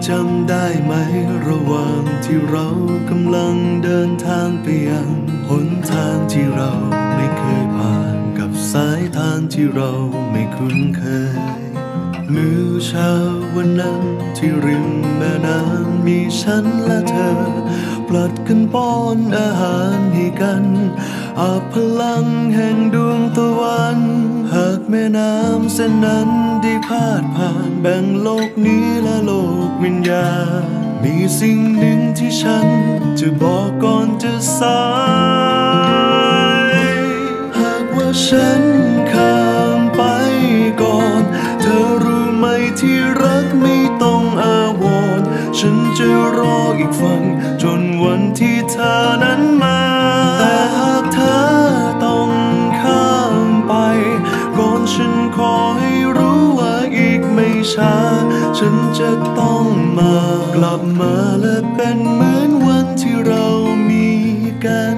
จำได้ไหมระหว่างที่เรากำลังเดินทางไปยังหนทางที่เราไม่เคยผ่านกับสายทางที่เราไม่คุ้นเคยมื้อเช้าวันนั้นที่ริมแม่น้ำมีฉันและเธอผลัดกันป้อนอาหารให้กันอาบพลังแห่งดวงตะวันหากแม่น้ำเส้นนั้นได้พาดผ่านแบ่งโลกนี้และโลกวิญญาณมีสิ่งหนึ่งที่ฉันจะบอกก่อนจะสายหากว่าฉันข้ามไปก่อนเธอรู้ไหมที่รักไม่ต้องอาวรณ์ฉันจะรออีกฝั่งจนวันที่เธอนั้นมาแต่หากเธอต้องข้ามไปก่อนฉันขอให้รู้ว่าอีกไม่ช้าฉันจะต้องมากลับมาและเป็นเหมือนวันที่เรามีกัน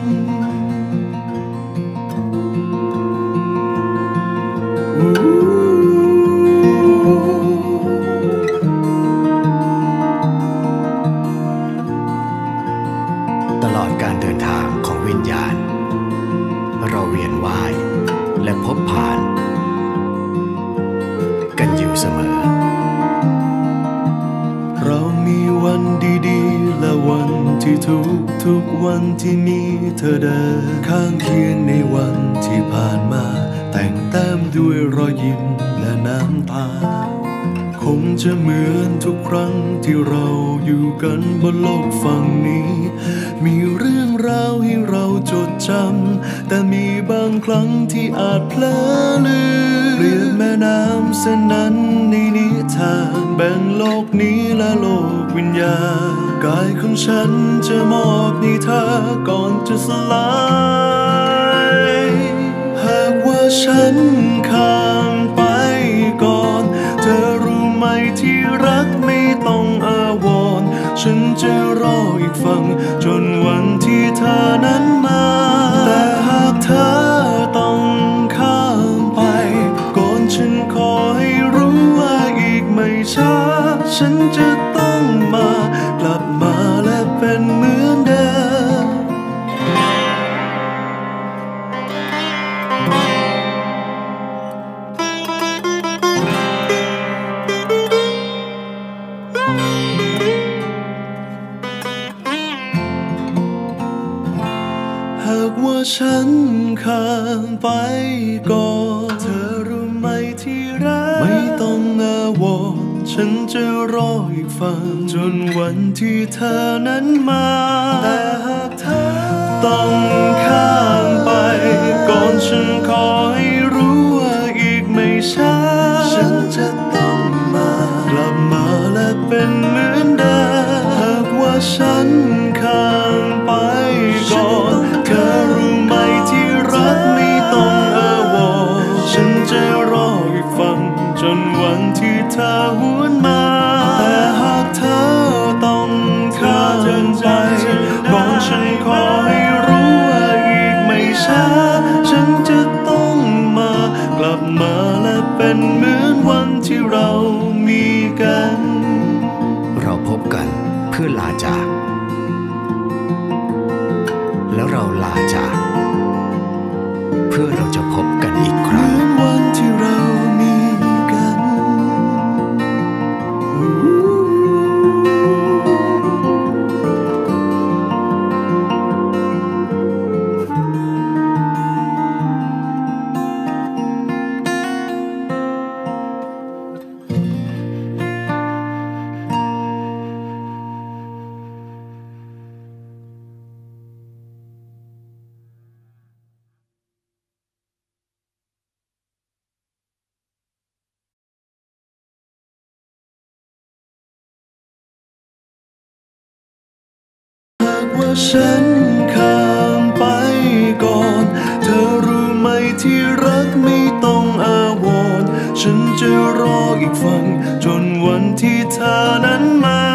ตลอดการเดินทางของวิญญาณเราเวียนว่ายและพบผ่านกันอยู่เสมอเรามีวันดีๆและวันที่ทุกวันที่มีเธอเดินข้างเคียงในวันที่ผ่านมาแต่งแต้มด้วยรอยยิ้มและน้ำตาคงจะเหมือนทุกครั้งที่เราอยู่กันบนโลกฝั่งนี้มีเรื่องราวให้เราจดจำแต่มีบางครั้งที่อาจเพลอลืมเปรียบแม่น้ำเส้นนั้นในนิทานแบ่งโลกนี้และโลกวิญญาณกายของฉันจะมอบให้เธอก่อนจะสลายหากว่าฉันข้ามไปก่อนเธอรู้ไหมที่รักไม่ต้องอาวรณ์ฉันจะรออีกฝั่งจนวันที่เธอนั้นมาแต่หากเธอต้องข้ามไปก่อนฉันขอให้รู้ว่าอีกไม่ช้าฉันจะต้องมากลับมาและเป็นเหมือนเดิมหากว่าฉันข้ามไปก่อนเธอรู้ไหมที่รักไม่ต้องอาวรณ์ฉันจะรออีกฝั่งจนวันที่เธอนั้นมาแต่หากเธอต้องข้ามไปก่อนฉันขอให้รู้ว่าอีกไม่ช้าฉันจะต้องมากลับมาและเป็นเหมือนเดิมหากว่าฉันข้ามไปก่อนเธอรู้ไหมที่รักไม่ต้องอาวรณ์ฉันจะรออีกฝั่งจนวันที่เธอหวนมาแต่หากเธอต้องข้ามไปก่อนฉันขอให้รู้ว่าอีกไม่ช้าฉันจะต้องมากลับมาและเป็นเหมือนวันที่เรามีกันเราพบกันเพื่อลาจากแล้วเราลาจากเพื่อเราจะพบกันอีกครั้งเหมือนวันที่เรามีกันว่าฉันข้ามไปก่อนเธอรู้ไหมที่รักไม่ต้องอาวรณ์ฉันจะรออีกฝั่งจนวันที่เธอนั้นมา